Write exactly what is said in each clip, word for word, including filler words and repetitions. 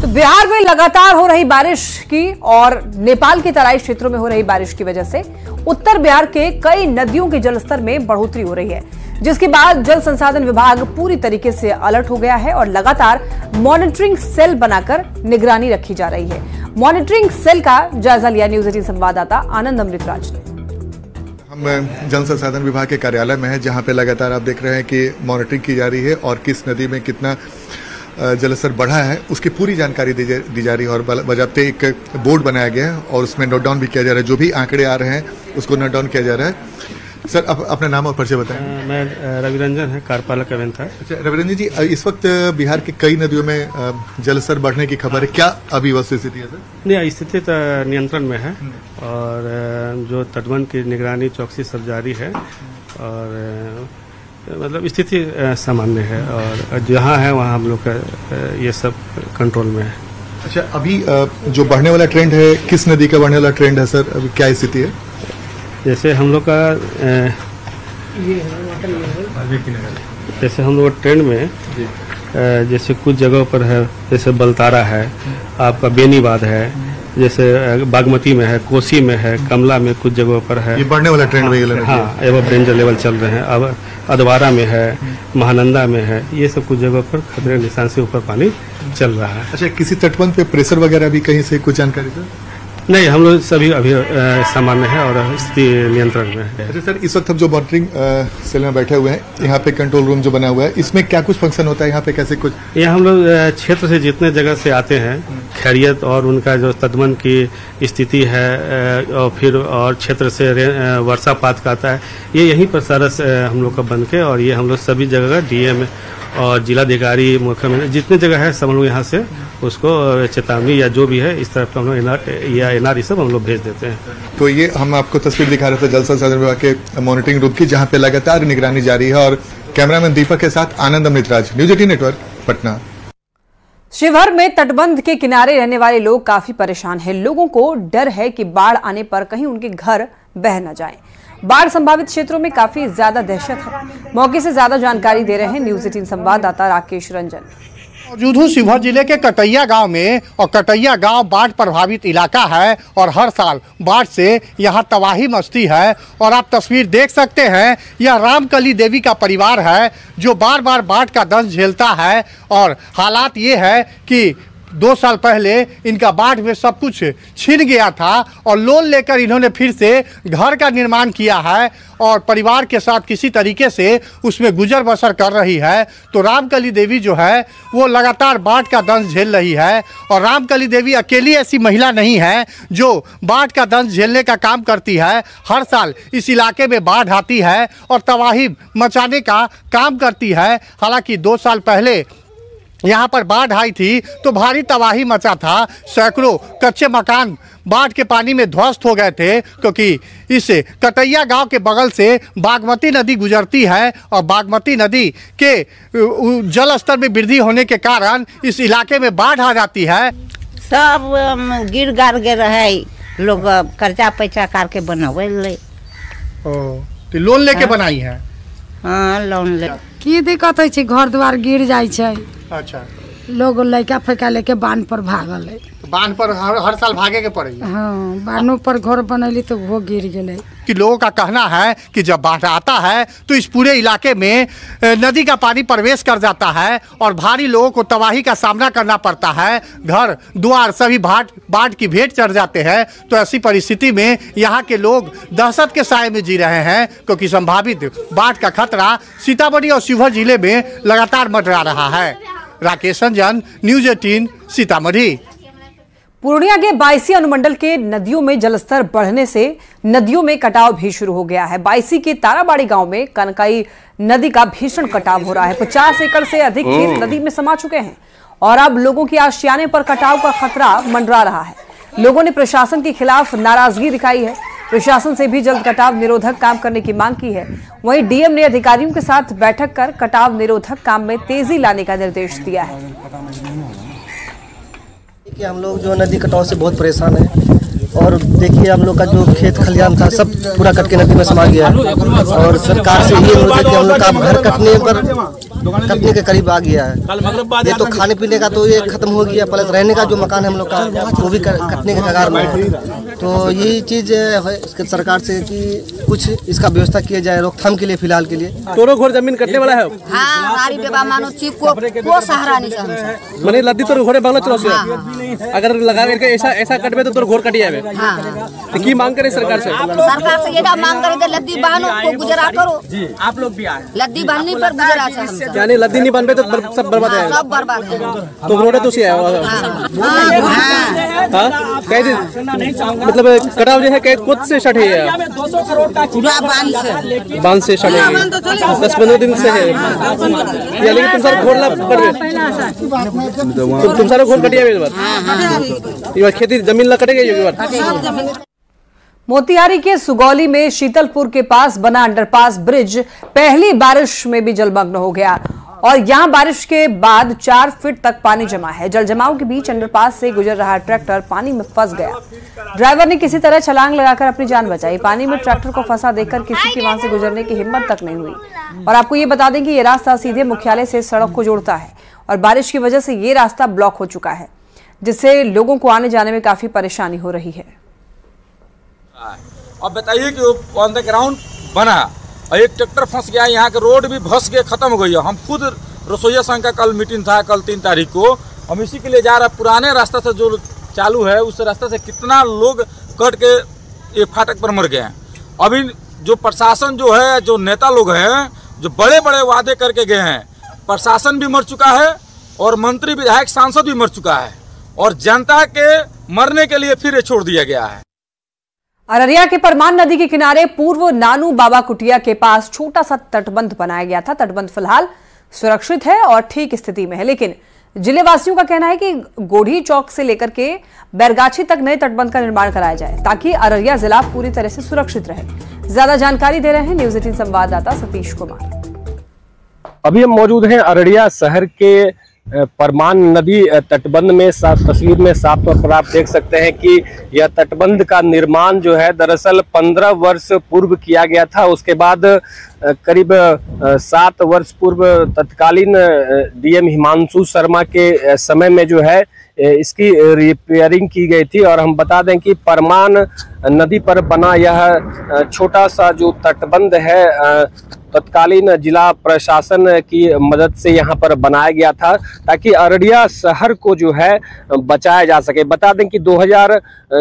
बिहार में लगातार हो रही बारिश की और नेपाल के तराई क्षेत्रों में हो रही बारिश की वजह से उत्तर बिहार के कई नदियों के जलस्तर में बढ़ोतरी हो रही है, जिसके बाद जल संसाधन विभाग पूरी तरीके से अलर्ट हो गया है और लगातार मॉनिटरिंग सेल बनाकर निगरानी रखी जा रही है। मॉनिटरिंग सेल का जायजा लिया न्यूज एटीन संवाददाता आनंद अमृतराज ने। हम जल संसाधन विभाग के कार्यालय में हैं, जहां पे लगातार आप देख रहे हैं कि मॉनिटरिंग की जा रही है और किस नदी में कितना जलस्तर बढ़ा है उसकी पूरी जानकारी दी जा, दी जा रही है और बजाते एक बोर्ड बनाया गया है और उसमें नोट डाउन भी किया जा रहा है। जो भी आंकड़े आ रहे हैं उसको नोट डाउन किया जा रहा है। सर, आप अपना नाम और परिचय बताएं। मैं रविरंजन है, कार्यपालक अभियंता। अच्छा रविरंजन जी, इस वक्त बिहार के कई नदियों में जलस्तर बढ़ने की खबर है, क्या अभी वह स्थिति है सर? नहीं, स्थिति तो नियंत्रण में है और जो तटबंध की निगरानी चौकसी सब जारी है और मतलब स्थिति सामान्य है और जहाँ है वहाँ हम लोग का ये सब कंट्रोल में है। अच्छा, अभी जो बढ़ने वाला ट्रेंड है, किस नदी का बढ़ने वाला ट्रेंड है सर? अभी क्या स्थिति है? जैसे हम लोग का जैसे हम लोग ट्रेंड में जैसे कुछ जगहों पर है, जैसे बलतारा है, आपका बेनीबाद है, जैसे बागमती में है, कोसी में है, कमला में कुछ जगहों पर है। ये बढ़ने वाला ट्रेंड में हाँ, एवं डेंजर लेवल चल रहे हैं। अब अधवारा में है, महानंदा में है, ये सब कुछ जगहों पर खतरे निशान से ऊपर पानी चल रहा है। अच्छा, किसी तटबंध पे प्रेशर वगैरह भी कहीं से कुछ जानकारी सर? नहीं, हम लोग सभी अभी सामान्य है और स्थिति नियंत्रण में है। अच्छा सर, इस वक्त हम जो मॉनिटरिंग सेल में बैठे हुए हैं, यहाँ पे कंट्रोल रूम जो बना हुआ है, इसमें क्या कुछ फंक्शन होता है? यहाँ पे कैसे कुछ? यहाँ हम लोग क्षेत्र से जितने जगह से आते हैं, खैरियत और उनका जो तटबंध की स्थिति है और फिर और क्षेत्र से वर्षापात का आता है, ये यहीं पर सारा हम लोग का बन के और ये हम लोग सभी जगह डीएम और जिलाधिकारी मुख्यमंत्री जितने जगह है सब हम लोग यहाँ से उसको चेतावनी या जो भी है इस तरफ हम लोग एनआर या एनआर ये सब हम लोग भेज देते हैं। तो ये हम आपको तस्वीर दिखा रहे थे जल संसाधन विभाग के मॉनिटरिंग रूम की, जहाँ पे लगातार निगरानी जारी है और कैमरामैन दीपक के साथ Anand Amritraj, News Eighteen Network, Patna. Sheohar में तटबंध के किनारे रहने वाले लोग काफी परेशान हैं। लोगों को डर है कि बाढ़ आने पर कहीं उनके घर बह न जाएं। बाढ़ संभावित क्षेत्रों में काफी ज्यादा दहशत है। मौके से ज्यादा जानकारी दे रहे हैं न्यूज एटीन संवाददाता राकेश रंजन। मौजूद हूँ शिवहर जिले के कटैया गांव में और कटैया गांव बाढ़ प्रभावित इलाका है और हर साल बाढ़ से यहां तबाही मचती है। और आप तस्वीर देख सकते हैं, यह रामकली देवी का परिवार है जो बार बार बाढ़ का दंश झेलता है और हालात ये है कि दो साल पहले इनका बाढ़ में सब कुछ छिन गया था और लोन लेकर इन्होंने फिर से घर का निर्माण किया है और परिवार के साथ किसी तरीके से उसमें गुजर बसर कर रही है। तो रामकली देवी जो है वो लगातार बाढ़ का दंश झेल रही है और रामकली देवी अकेली ऐसी महिला नहीं है जो बाढ़ का दंश झेलने का काम करती है। हर साल इस इलाके में बाढ़ आती है और तबाही मचाने का काम करती है। हालांकि दो साल पहले यहाँ पर बाढ़ आई थी तो भारी तबाही मचा था। सैकड़ों कच्चे मकान बाढ़ के पानी में ध्वस्त हो गए थे क्योंकि इस कटैया गांव के बगल से बागमती नदी गुजरती है और बागमती नदी के जल स्तर में वृद्धि होने के कारण इस इलाके में बाढ़ आ जाती है। सब गिर गार के रहे लोग, कर्जा पैसा करके बनावे ले। तो लोन लेके हाँ? बनाई है। हाँ, लोन ले। की दिक्कत है, घर द्वार गिर जाए। अच्छा, लोग लड़का फैका लेके बांध पर भागल है। बांध पर हर, हर साल भागे के पड़े। हाँ, बांधों पर घर बनैली तो वो गिर गए। कि लोगों का कहना है कि जब बाढ़ आता है तो इस पूरे इलाके में नदी का पानी प्रवेश कर जाता है और भारी लोगों को तबाही का सामना करना पड़ता है। घर द्वार सभी बाढ़ बाढ़ की भेंट चढ़ जाते हैं। तो ऐसी परिस्थिति में यहाँ के लोग दहशत के साए में जी रहे हैं क्योंकि संभावित बाढ़ का खतरा सीतामढ़ी और शिवहर जिले में लगातार मंडरा रहा है। Rakesh Ranjan, News Eighteen, Sitamarhi. पूर्णिया के बायसी अनुमंडल के नदियों में जलस्तर बढ़ने से नदियों में कटाव भी शुरू हो गया है। बायसी के ताराबाड़ी गांव में कनकाई नदी का भीषण कटाव हो रहा है। पचास एकड़ से अधिक खेत नदी में समा चुके हैं और अब लोगों की आशियाने पर कटाव का खतरा मंडरा रहा है। लोगों ने प्रशासन के खिलाफ नाराजगी दिखाई है। प्रशासन से भी जल्द कटाव निरोधक काम करने की मांग की है। वहीं डीएम ने अधिकारियों के साथ बैठक कर कटाव निरोधक काम में तेजी लाने का निर्देश दिया है। कि हम लोग जो नदी कटाव से बहुत परेशान हैं और देखिए हम लोग का जो खेत खलियान था सब पूरा कट के नदी में समा गया है और सरकार से ये अनुरोध है कि हम लोग का घर कटने पर कटने के करीब आ गया है। ये तो खाने पीने का तो ये खत्म हो गया, प्लस रहने का जो मकान है हम लोग का वो भी कटने के कगार में है। तो यही चीज़ है इसके सरकार से कि कुछ इसका व्यवस्था किया जाए रोकथाम के लिए फिलहाल के लिए। तोरो घर जमीन कटने वाला है। हाँ, हमारी बेबा मानो चीफ को को सहारा नहीं चाहिए। मने लद्दी तोर घरे बांगला चलो से अगर लगा करके ऐसा ऐसा कटबे तो तोर घर कटिया है। हां, तो की मांग करे सरकार से? सरकार से ये मांग करे कि लद्दी बांधो को गुजरा करो। जी, आप लोग भी आए। लद्दी बांधने पर गुजरा है हम। यानी लद्दी नहीं बांधबे तो सब बर्बाद है। सब बर्बाद है। तो रोड तो से है। हां हां, कह दे मतलब कटाव जो है कह खुद से स्टार्ट है। दो सौ करोड़ का पूरा बांध से बांध से स्टार्ट है। दस पंद्रह दिन से है। या लेकिन तुम सारे घोड़ ला कर तुम तुम सारे घोड़ कटिया इस बार। हां हां, ये बार खेती जमीन ला कटेगा ये बार। मोतिहारी के सुगौली में शीतलपुर के पास बना अंडरपास ब्रिज पहली बारिश में भी जलमग्न हो गया और यहां बारिश के बाद चार फीट तक पानी जमा है। जल जमाव के बीच अंडरपास से गुजर रहा ट्रैक्टर पानी में फंस गया। ड्राइवर ने किसी तरह छलांग लगाकर अपनी जान बचाई। पानी में ट्रैक्टर को फंसा देखकर किसी की वहां से गुजरने की हिम्मत तक नहीं हुई। और आपको ये बता दें कि ये रास्ता सीधे मुख्यालय से सड़क को जोड़ता है और बारिश की वजह से ये रास्ता ब्लॉक हो चुका है, जिससे लोगों को आने जाने में काफी परेशानी हो रही है। अब बताइए कि ऑन द ग्राउंड बना और एक ट्रैक्टर फंस गया, यहाँ के रोड भी फंस के खत्म हो गई है। हम खुद रसोईया संघ का कल मीटिंग था, कल तीन तारीख को, हम इसी के लिए जा रहे हैं। पुराने रास्ता से जो चालू है उस रास्ते से कितना लोग कट के ये फाटक पर मर गए हैं। अभी जो प्रशासन जो है, जो नेता लोग हैं, जो बड़े बड़े वादे करके गए हैं, प्रशासन भी मर चुका है और मंत्री विधायक सांसद भी मर चुका है और जनता के मरने के लिए फिर ये छोड़ दिया गया है। अररिया के परमान नदी के किनारे पूर्व नानू बाबा कुटिया के पास छोटा सा तटबंध बनाया गया था। तटबंध फिलहाल सुरक्षित है और ठीक स्थिति में है, लेकिन जिले वासियों का कहना है कि गोढ़ी चौक से लेकर के बैरगाछी तक नए तटबंध का निर्माण कराया जाए ताकि अररिया जिला पूरी तरह से सुरक्षित रहे। ज्यादा जानकारी दे रहे हैं न्यूज एटीन संवाददाता सतीश कुमार। अभी हम मौजूद हैं अररिया शहर के परमान नदी तटबंध में। तस्वीर में साफ तौर पर आप देख सकते हैं कि यह तटबंध का निर्माण जो है दरअसल पंद्रह वर्ष पूर्व किया गया था। उसके बाद करीब सात वर्ष पूर्व तत्कालीन डीएम हिमांशु शर्मा के समय में जो है इसकी रिपेयरिंग की गई थी। और हम बता दें कि परमान नदी पर बना यह छोटा सा जो तटबंध है तत्कालीन जिला प्रशासन की मदद से यहाँ पर बनाया गया था ताकि अररिया शहर को जो है बचाया जा सके। बता दें कि दो हज़ार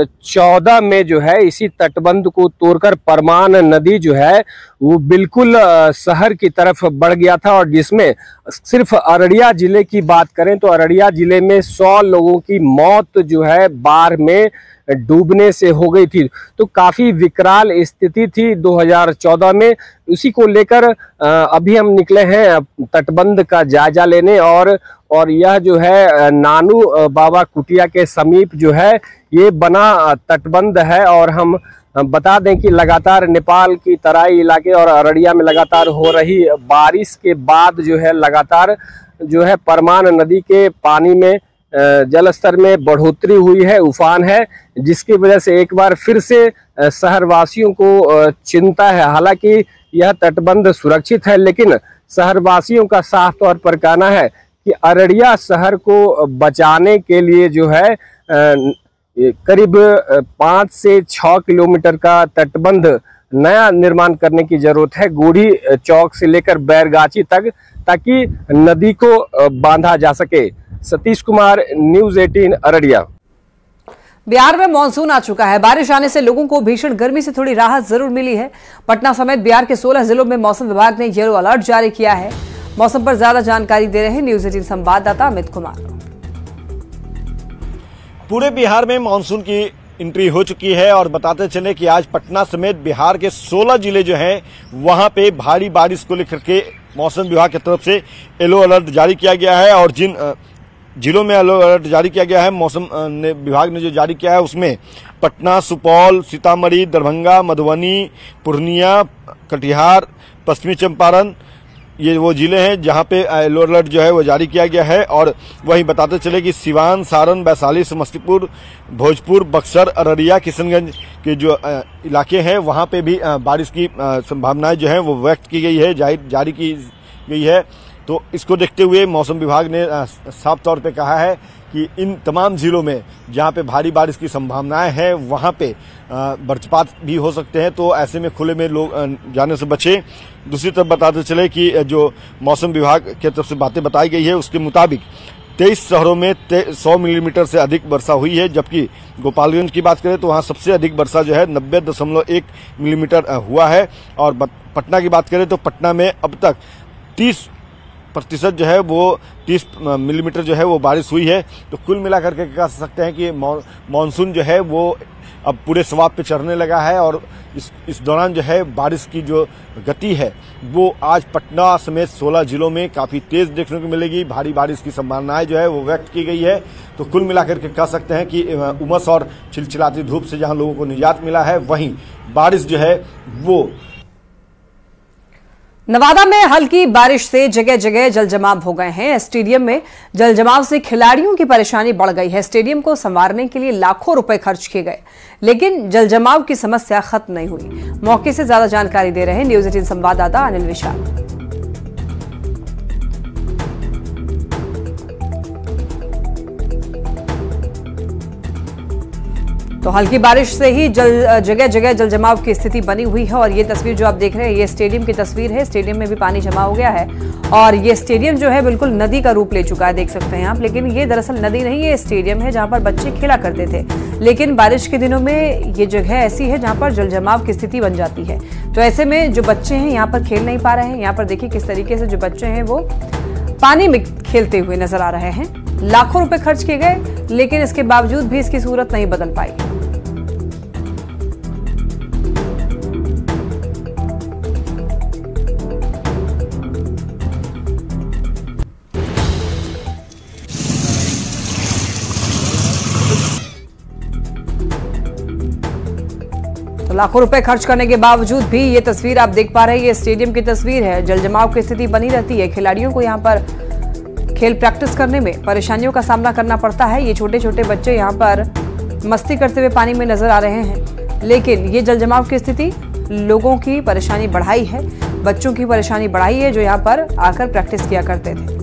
चौदह में जो है इसी तटबंध को तोड़कर परमान नदी जो है वो बिल्कुल शहर की तरफ बढ़ गया था और जिसमें सिर्फ अररिया जिले की बात करें तो अररिया जिले में सौ लोगों की मौत जो है बाढ़ में डूबने से हो गई थी। तो काफी विकराल स्थिति थी दो हज़ार चौदह में। उसी को लेकर अभी हम निकले हैं तटबंध का जायजा लेने और और यह जो है नानू बाबा कुटिया के समीप जो है ये बना तटबंध है। और हम बता दें कि लगातार नेपाल की तराई इलाके और अररिया में लगातार हो रही बारिश के बाद जो है लगातार जो है परमान नदी के पानी में जल स्तर में बढ़ोतरी हुई है, उफान है, जिसकी वजह से एक बार फिर से शहरवासियों को चिंता है। हालांकि यह तटबंध सुरक्षित है लेकिन शहरवासियों का साफ तौर पर कहना है कि अररिया शहर को बचाने के लिए जो है करीब पाँच से छः किलोमीटर का तटबंध नया निर्माण करने की जरूरत है गोढ़ी चौक से लेकर बैरगाछी तक, ताकि नदी को बांधा जा सके। सतीश कुमार, न्यूज अठारह अररिया। बिहार में मानसून आ चुका है। बारिश आने से लोगों को भीषण गर्मी से थोड़ी राहत जरूर मिली है। पटना समेत बिहार के सोलह जिलों में मौसम विभाग ने येलो अलर्ट जारी किया है। मौसम पर ज्यादा जानकारी दे रहे हैं न्यूज अठारह संवाददाता अमित कुमार। पूरे बिहार में मानसून की एंट्री हो चुकी है और बताते चले कि आज पटना समेत बिहार के सोलह जिले जो हैं वहां पे भारी बारिश को लेकर के मौसम विभाग की तरफ से येलो अलर्ट जारी किया गया है। और जिन जिलों में येलो अलर्ट जारी किया गया है मौसम ने विभाग ने जो जारी किया है उसमें पटना, सुपौल, सीतामढ़ी, दरभंगा, मधुबनी, पूर्णिया, कटिहार, पश्चिमी चंपारण, ये वो जिले हैं जहां पे येलो अलर्ट जो है वो जारी किया गया है। और वहीं बताते चले कि सिवान, सारण, वैशाली, समस्तीपुर, भोजपुर, बक्सर, अररिया, किशनगंज के जो इलाके हैं वहां पे भी बारिश की संभावनाएं जो है वो व्यक्त की गई है, जारी की गई है। तो इसको देखते हुए मौसम विभाग ने साफ तौर पे कहा है कि इन तमाम जिलों में जहां पे भारी बारिश की संभावनाएं हैं वहां पे वज्रपात भी हो सकते हैं, तो ऐसे में खुले में लोग जाने से बचें। दूसरी तरफ बताते चले कि जो मौसम विभाग की तरफ से बातें बताई गई है उसके मुताबिक तेईस शहरों में सौ मिलीमीटर से अधिक वर्षा हुई है, जबकि गोपालगंज की बात करें तो वहां सबसे अधिक वर्षा जो है नब्बे दशमलव एक मिलीमीटर हुआ है। और पटना की बात करें तो पटना में अब तक तीस प्रतिशत जो है वो तीस मिलीमीटर जो है वो बारिश हुई है। तो कुल मिलाकर के कह सकते हैं कि मॉनसून जो है वो अब पूरे स्वाब पे चढ़ने लगा है और इस इस दौरान जो है बारिश की जो गति है वो आज पटना समेत सोलह जिलों में काफ़ी तेज देखने को मिलेगी। भारी बारिश की संभावनाएं जो है वो व्यक्त की गई है। तो कुल मिलाकर के कह सकते हैं कि उमस और चिलचिलाती धूप से जहां लोगों को निजात मिला है, वहीं बारिश जो है वो नवादा में हल्की बारिश से जगह जगह जलजमाव हो गए हैं। स्टेडियम में जलजमाव से खिलाड़ियों की परेशानी बढ़ गई है। स्टेडियम को संवारने के लिए लाखों रुपए खर्च किए गए, लेकिन जलजमाव की समस्या खत्म नहीं हुई। मौके से ज्यादा जानकारी दे रहे हैं न्यूज एटीन संवाददाता अनिल विशाल। तो हल्की बारिश से ही जल जगह जगह जल जमाव की स्थिति बनी हुई है और ये तस्वीर जो आप देख रहे हैं ये स्टेडियम की तस्वीर है। स्टेडियम में भी पानी जमा हो गया है और ये स्टेडियम जो है बिल्कुल नदी का रूप ले चुका है, देख सकते हैं आप। लेकिन ये दरअसल नदी नहीं, ये स्टेडियम है जहां पर बच्चे खेला करते थे। लेकिन बारिश के दिनों में ये जगह ऐसी है जहां पर जल जमाव की स्थिति बन जाती है। तो ऐसे में जो बच्चे हैं यहाँ पर खेल नहीं पा रहे हैं। यहाँ पर देखिए किस तरीके से जो बच्चे हैं वो पानी में खेलते हुए नजर आ रहे हैं। लाखों रुपए खर्च किए गए, लेकिन इसके बावजूद भी इसकी सूरत नहीं बदल पाई। तो लाखों रुपए खर्च करने के बावजूद भी ये तस्वीर आप देख पा रहे हैं, ये स्टेडियम की तस्वीर है। जलजमाव की स्थिति बनी रहती है। खिलाड़ियों को यहाँ पर खेल प्रैक्टिस करने में परेशानियों का सामना करना पड़ता है। ये छोटे छोटे बच्चे यहाँ पर मस्ती करते हुए पानी में नजर आ रहे हैं, लेकिन ये जलजमाव की स्थिति लोगों की परेशानी बढ़ाई है, बच्चों की परेशानी बढ़ाई है जो यहाँ पर आकर प्रैक्टिस किया करते थे।